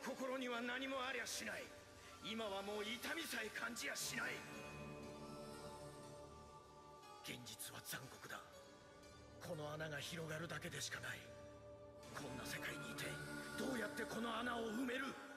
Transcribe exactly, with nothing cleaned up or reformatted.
心には何もありゃしない。今はもう痛みさえ感じやしない。現実は残酷だ。この穴が広がるだけでしかない。こんな世界にいてどうやってこの穴を埋める？